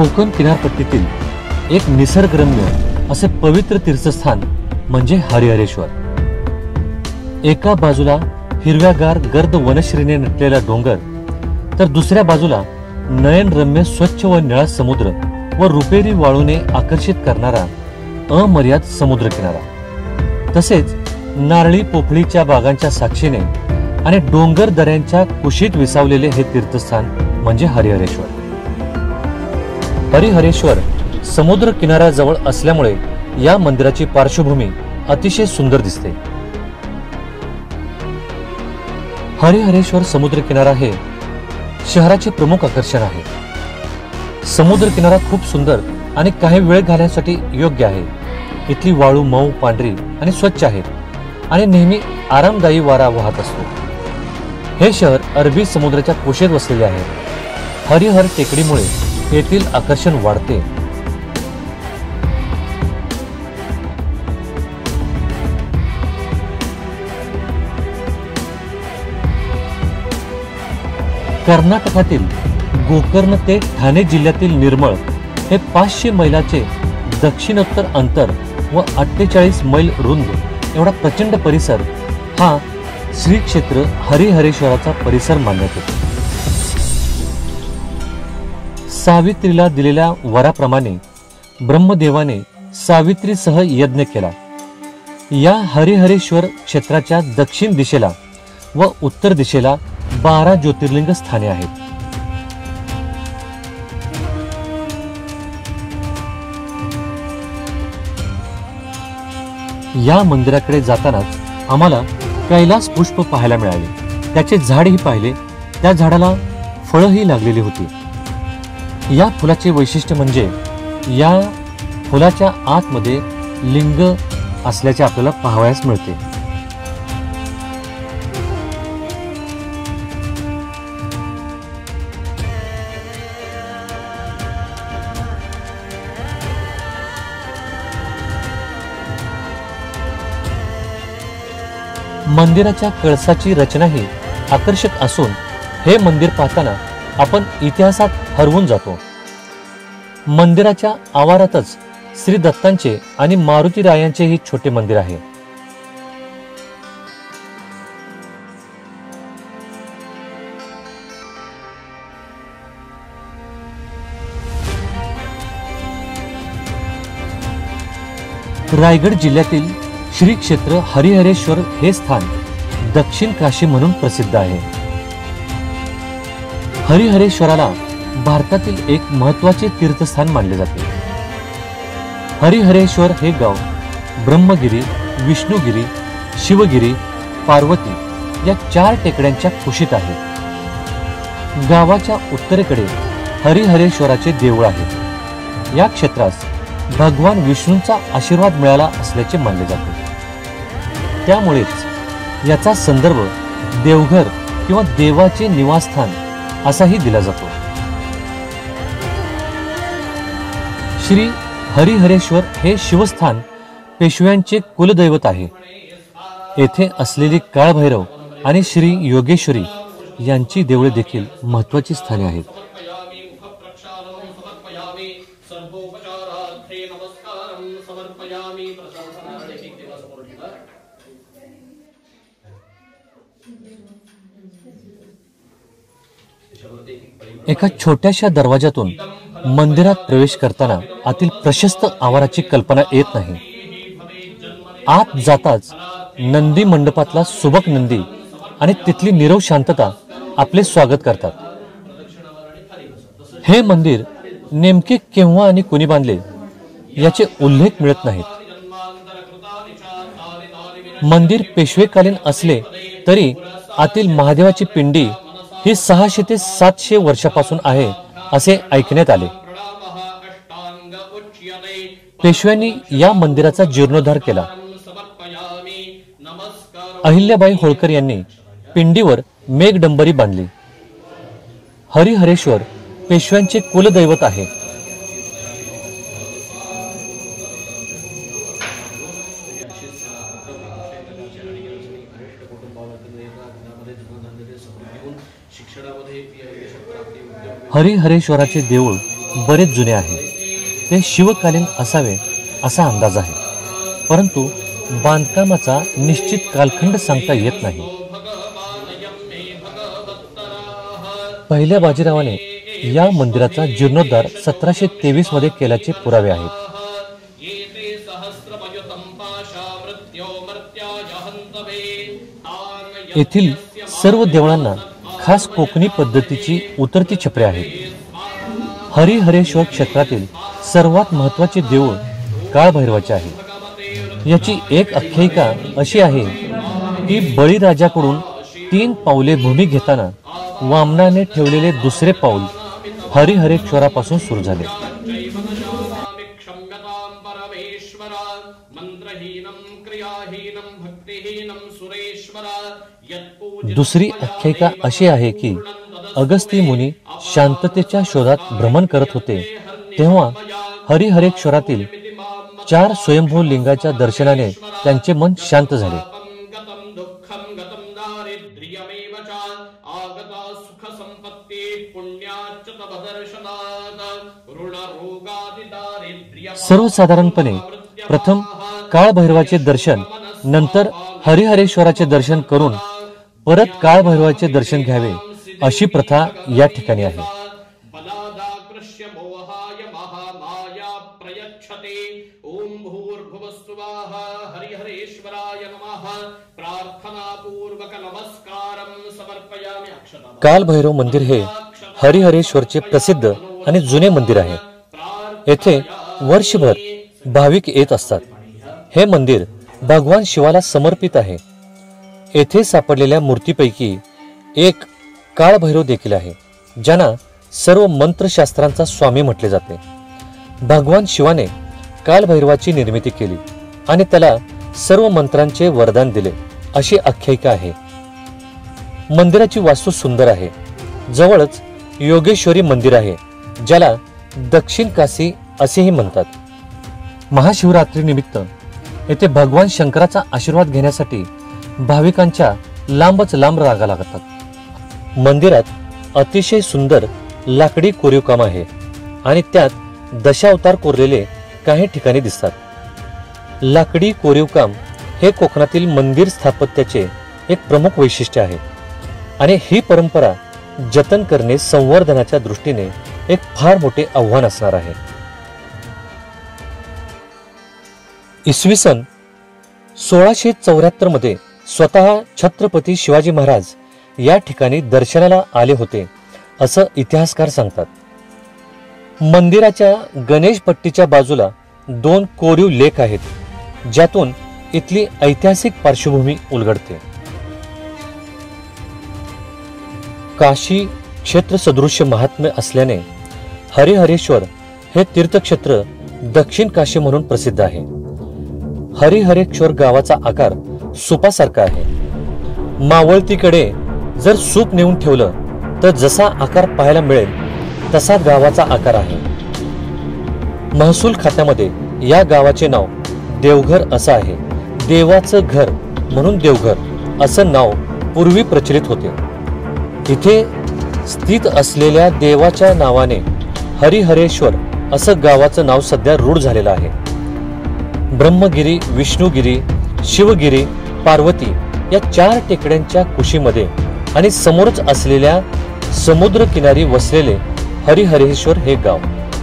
कोकण किनारपट्टीतील एक निसर्गरम्य असे पवित्र तीर्थस्थान म्हणजे हरिहरेश्वर। एका बाजूला हिरव्यागार गर्द वनश्रेणी नटलेला डोंगर, तर दुसऱ्या बाजूला नयनरम्य स्वच्छ व निळा समुद्र व रुपेरी वाळूने आकर्षित करणारा अमर्याद समुद्रकिनारा, तसेच नारळी पोफळीच्या बागांच्या साक्षीने आणि डोंगर दऱ्यांच्या कुशीत विसावलेले हे तीर्थस्थान म्हणजे हरिहरेश्वर। हरिहरेश्वर समुद्र किनाऱ्याजवळ असल्यामुळे या मंदिराची पार्श्वभूमी अतिशय सुंदर दिसते। हरिहरेश्वर समुद्र किनारा हे शहराचे प्रमुख आकर्षण आहे। समुद्र किनारा खूप सुंदर आणि काही वेळ घालण्यासाठी योग्य आहे। इथली वाळू मऊ, पांढरी आणि स्वच्छ आहे आणि नेहमी आरामदायी वारा वाहत असतो। हे शहर अरबी समुद्राच्या कुशीत वसलेले आहे। हरिहर टेकडीमुळे येथील आकर्षण वाढते। कर्नाटकातील गोकर्ण ते ठाणे जिल्ह्यातील निर्मळ हे 500 मैलाचे दक्षिणोत्तर अंतर व 48 मैल रुंद एवढा प्रचंड परिसर हा श्री क्षेत्र हरिहरेश्वराचा परिसर मानण्यात येतो। सावित्रीला दिलेल्या वराप्रमाणे ब्रह्मदेवाने सावित्रीसह यज्ञ केला। या हरिहरेश्वर क्षेत्राच्या दक्षिण दिशेला व उत्तर दिशेला 12 ज्योतिर्लिंग स्थाने आहेत। या मंदिराकडे जातानाच आम्हाला कैलास पुष्प पाहायला मिळाले। त्याचे झाडही पाहिले, त्या झाडाला फळही लागलेली होती। या फुलाचे वैशिष्ट्य म्हणजे या फुलाच्या आतमध्ये लिंग असल्याचे आपल्याला पाहावयास मिळते। मंदिराच्या कळसाची रचनाही आकर्षक असून हे मंदिर पाहताना आपण इतिहासात हरवून जातो। मंदिराच्या आवारातच श्री दत्तांचे आणि मारुतीरायांचे ही छोटे मंदिर आहे। रायगड जिल्ह्यातील श्री क्षेत्र हरिहरेश्वर हे स्थान दक्षिण काशी म्हणून प्रसिद्ध आहे। हरिहरेश्वराला भारतातील एक महत्त्वाचे तीर्थस्थान मानले जाते। हरिहरेश्वर हे गाव ब्रह्मगिरी, विष्णुगिरी, शिवगिरी, पार्वती या 4 टेकड्यांच्या कुशीत आहे। गावाच्या उत्तरेकडे हरिहरेश्वराचे देऊळ आहे। या क्षेत्रास भगवान विष्णूंचा आशीर्वाद मिळाला असल्याचे मानले जाते। त्यामुळेच याचा संदर्भ देवघर किंवा देवाचे निवासस्थान असाही दिला जातो। श्री हरिहरेश्वर हे शिवस्थान पेशव्यांचे कुलदैवत आहे। येथे असलेली काळभैरव आणि श्री योगेश्वरी यांची देवळे देखील महत्त्वाची स्थाने आहेत। एका छोट्याशा दरवाजातून मंदिरात प्रवेश करताना आतील प्रशस्त आवाराची कल्पना येत नाही। आत जाताच नंदी मंडपातला सुबक नंदी आणि तिथली नीरव शांतता आपले स्वागत करतात। हे मंदिर नेमके केव्हा आणि कोणी बांधले याचे उल्लेख मिळत नाहीत। मंदिर पेशवेकालीन असले तरी आतील महादेवाची पिंडी ही 600 ते 700 वर्षापासून आहे असे ऐकण्यात आले। पेशव्यांनी या मंदिराचा जीर्णोद्धार केला। अहिल्याबाई होळकर यांनी पिंडीवर मेघडंबरी बांधली। हरिहरेश्वर पेशव्यांचे कुलदैवत आहे। हरिहरेश्वराचे देऊळ बरेच जुने आहे. ते शिवकालीन असावे असा अंदाज आहे, परंतु बांधकामाचा निश्चित कालखंड सांगता येत नाही. पहिल्या बाजीरावाने या मंदिराचा जीर्णोद्धार 1723 मध्ये केल्याचे पुरावे आहेत. येथील सर्व देवळांना खास कोकणी पद्धतीची उतरती छपरे आहेत. हरिहरेश्वर क्षेत्रातील सर्वात महत्त्वाचे देऊळ काळभैरवाचे आहे. याची एक आख्यायिका अशी आहे की बळीराजाकडून 3 पावले भूमी घेताना वामनाने ठेवलेले दुसरे पाऊल हरिहरेश्वरापासून सुरू झाले. दुसरी आख्यायिका अशी आहे की अगस्ती मुनी शांततेच्या शोधात भ्रमण करत होते तेव्हा हरिहरेश्वरातील 4 स्वयंभू लिंगाच्या दर्शनाने त्यांचे मन शांत झाले. सर्वसाधारणपणे प्रथम काळभैरवाचे दर्शन, नंतर हरिहरेश्वराचे दर्शन करून परत काळभैरवाचे दर्शन घ्यावे अशी प्रथा या ठिकाणी आहे. कालभैरव मंदिर हे हरिहरेश्वरचे प्रसिद्ध आणि जुने मंदिर आहे. येथे वर्षभर भाविक येत असतात. हे मंदिर भगवान शिवाला समर्पित आहे. येथे सापडलेल्या मूर्तीपैकी एक काळभैरव देखील आहे, ज्यांना सर्व मंत्रशास्त्रांचा स्वामी म्हटले जाते. भगवान शिवाने कालभैरवाची निर्मिती केली आणि त्याला सर्व मंत्रांचे वरदान दिले अशी आख्यायिका आहे. मंदिराची वास्तू सुंदर आहे. जवळच योगेश्वरी मंदिर आहे, ज्याला दक्षिण काशी असेही म्हणतात. महाशिवरात्री निमित्त येथे भगवान शंकराचा आशीर्वाद घेण्यासाठी भाविकांच्या लांबच लांब रांगा लागतात. मंदिरात अतिशय सुंदर लाकडी कोरीवकाम आहे आणि त्यात दशावतार कोरलेले काही ठिकाणी दिसतात. लाकडी कोरीवकाम हे कोकणातील मंदिर स्थापत्याचे एक प्रमुख वैशिष्ट्य आहे आणि ही परंपरा जतन करणे संवर्धनाच्या दृष्टीने एक फार मोठे आव्हान असणार आहे. इसवी सन 1674 मध्ये स्वतः छत्रपती शिवाजी महाराज या ठिकाणी दर्शनाला आले होते असं इतिहासकार सांगतात. मंदिराच्या गणेशपट्टीच्या बाजूला 2 कोरीव लेख आहेत, ज्यातून इथली ऐतिहासिक पार्श्वभूमी उलगडते. काशी क्षेत्र सदृश्य महात्म्य असल्याने हरिहरेश्वर हे तीर्थक्षेत्र दक्षिण काशी म्हणून प्रसिद्ध आहे. हरिहरेश्वर गावाचा आकार सुपासारखा आहे. मावळतीकडे जर सूप नेऊन ठेवलं तर जसा आकार पाहायला मिळेल तसा गावाचा आकार आहे. महसूल खात्यामध्ये या गावाचे नाव देवघर असं आहे. देवाचं घर म्हणून देवघर असं नाव पूर्वी प्रचलित होते. इथे स्थित असलेल्या देवाच्या नावाने हरिहरेश्वर असं गावाचं नाव सध्या रूढ झालेलं आहे. ब्रह्मगिरी, विष्णुगिरी, शिवगिरी, पार्वती या 4 टेकड्यांच्या कुशीमध्ये आणि समोरच असलेल्या समुद्र किनारी वसलेले हरिहरेश्वर हे गाव.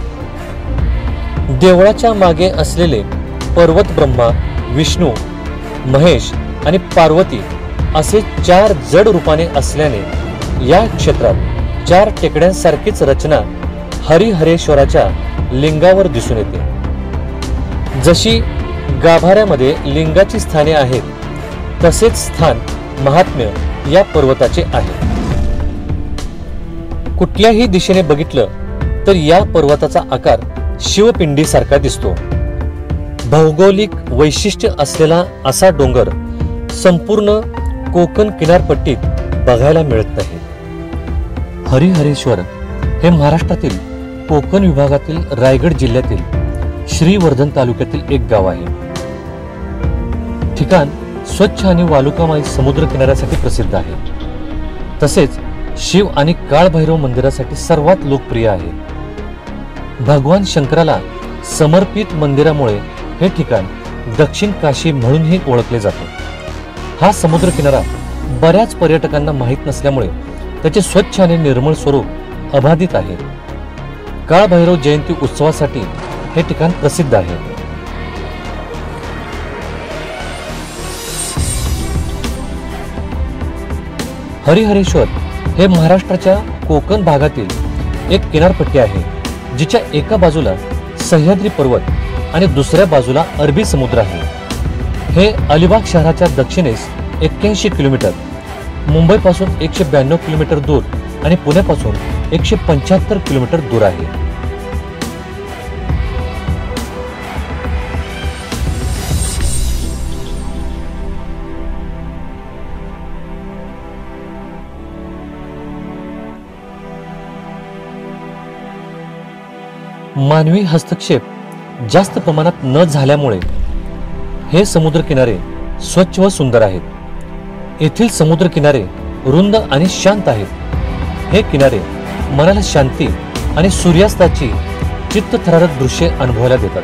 देवळाच्या मागे असलेले पर्वत ब्रह्मा, विष्णू, महेश आणि पार्वती असे 4 जड रूपाने असल्याने या क्षेत्रात 4 टेकड्यांसारखीच रचना हरिहरेश्वराच्या लिंगावर दिसून येते. जशी गाभाऱ्यामध्ये लिंगाची स्थाने आहेत तसेच स्थान महात्म्य या पर्वताचे आहे. कुठल्याही दिशेने बघितलं तर या पर्वताचा आकार शिवपिंडीसारखा दिसतो. भौगोलिक वैशिष्ट्य असलेला असा डोंगर संपूर्ण कोकण किनारपट्टीत बघायला मिळत नाही. हरिहरेश्वर हे महाराष्ट्रातील कोकण विभागातील रायगड जिल्ह्यातील श्रीवर्धन तालुक्यातील एक गाव आहे. ठिकाण स्वच्छ आणि वालुकामय समुद्र किनाऱ्यासाठी प्रसिद्ध आहे. तसेच शिव आणि काळभैरव मंदिरासाठी सर्वात लोकप्रिय आहे. भगवान शंकराला समर्पित मंदिरामुळे हे ठिकाण दक्षिण काशी म्हणूनही ओळखले जाते. हा समुद्रकिनारा बऱ्याच पर्यटकांना माहीत नसल्यामुळे त्याचे स्वच्छ आणि निर्मळ स्वरूप अबाधित आहे. काळभैरव जयंती उत्सवासाठी हे ठिकाण प्रसिद्ध आहे. हरिहरेश्वर हे महाराष्ट्राच्या कोकण भागातील एक किनारपट्टी आहे, जिच्या एका बाजूला सह्याद्री पर्वत आणि दुसऱ्या बाजूला अरबी समुद्र आहे. हे अलिबाग शहराच्या दक्षिणेस 81 किलोमीटर, मुंबईपासून 192 किलोमीटर दूर आणि पुण्यापासून 175 किलोमीटर दूर आहे. मानवी हस्तक्षेप जास्त प्रमाणात न झाल्यामुळे हे समुद्रकिनारे स्वच्छ व सुंदर आहेत. येथील समुद्रकिनारे रुंद आणि शांत आहेत. हे किनारे मनाला शांती आणि सूर्यास्ताची चित्तथरारक दृश्ये अनुभवायला देतात.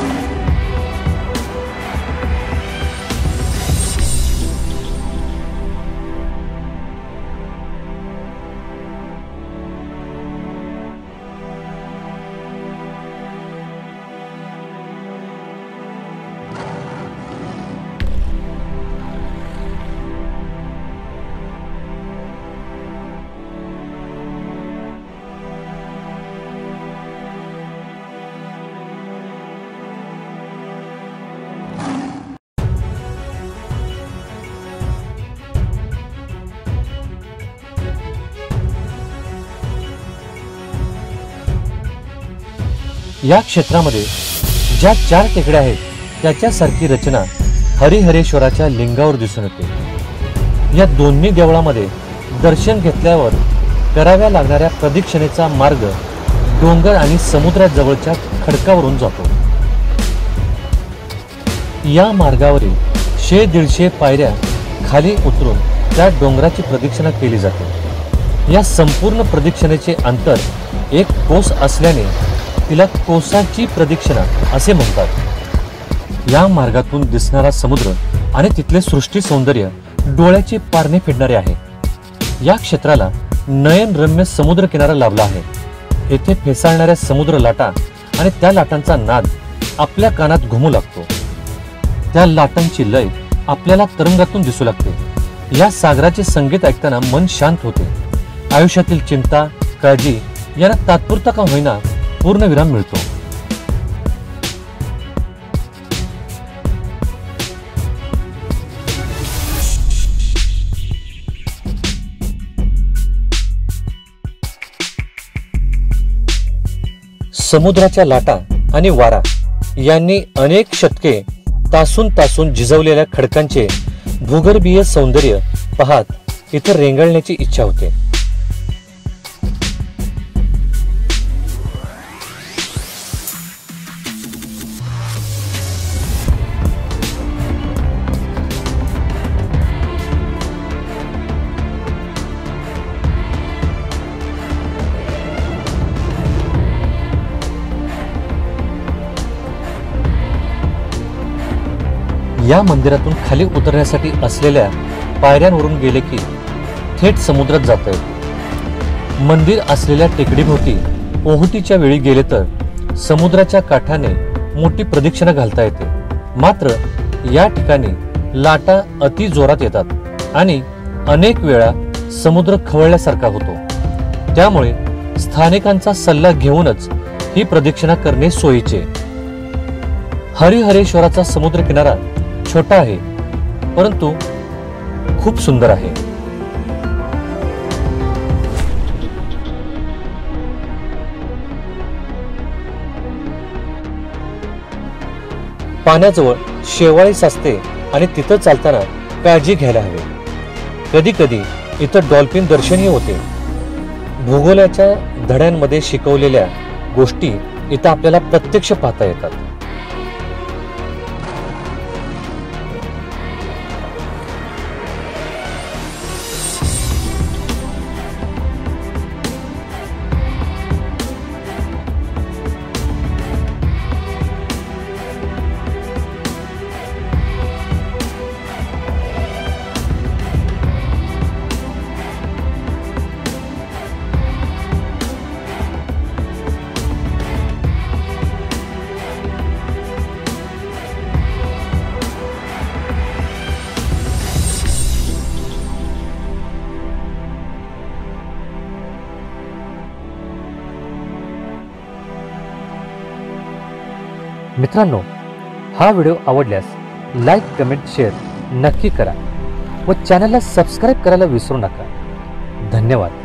या क्षेत्रामध्ये ज्या 4 टेकड्या आहेत त्याच्यासारखी रचना हरिहरेश्वराच्या लिंगावर दिसून येते. या दोन्ही देवळामध्ये दर्शन घेतल्यावर कराव्या लागणाऱ्या प्रदक्षिणेचा मार्ग डोंगर आणि समुद्राजवळच्या खडकावरून जातो. या मार्गावरील 100-150 पायऱ्या खाली उतरून त्या डोंगराची प्रदक्षिणा केली जाते. या संपूर्ण प्रदक्षिणेचे अंतर 1 कोस असल्याने तिला कोसाची प्रदक्षिणा असे म्हणतात. या मार्गातून दिसणारा समुद्र आणि तिथले सृष्टी सौंदर्य डोळ्याची पारणे फेडणारे आहे. या क्षेत्राला नयनरम्य समुद्र किनारा लाभला आहे. येथे फेसाळणाऱ्या समुद्र लाटा आणि त्या लाटांचा नाद आपल्या कानात घुमू लागतो. त्या लाटांची लय आपल्याला तरंगातून दिसू लागते. या सागराचे संगीत ऐकताना मन शांत होते. आयुष्यातील चिंता, काळजी यांना तात्पुरता का होईना पूर्णविराम मिळतो. समुद्राच्या लाटा आणि वारा यांनी अनेक शतके तासून तासून झिजवलेल्या खडकांचे भूगर्भीय सौंदर्य पाहत इथे रेंगाळण्याची इच्छा होते. या मंदिरातून खाली उतरण्यासाठी असलेल्या पायऱ्यांवरून गेले की थेट समुद्रात जाता येते. मंदिर असलेल्या टेकडीभोवती ओहोटीच्या वेळी गेले तर समुद्राच्या काठाने मोठी प्रदक्षिणा घालता येते. मात्र या ठिकाणी लाटा अति जोरात येतात आणि अनेक वेळा समुद्र खवळल्यासारखा होतो. त्यामुळे स्थानिकांचा सल्ला घेऊनच ही प्रदक्षिणा करणे सोयीचे. हरिहरेश्वराचा समुद्रकिनारा छोटा आहे, परंतु खूप सुंदर आहे. पाण्याजवळ शेवाळी साचते आणि तिथं चालताना काळजी घ्यायला हवी. कधी कधी इथं डॉल्फिन दर्शनही होते. भूगोलाच्या धड्यांमध्ये शिकवलेल्या गोष्टी इथं आपल्याला प्रत्यक्ष पाहता येतात. मित्रांनो, हा व्हिडिओ आवडल्यास लाईक, कमेंट, शेअर नक्की करा व चॅनलला सबस्क्राईब करायला विसरू नका. धन्यवाद.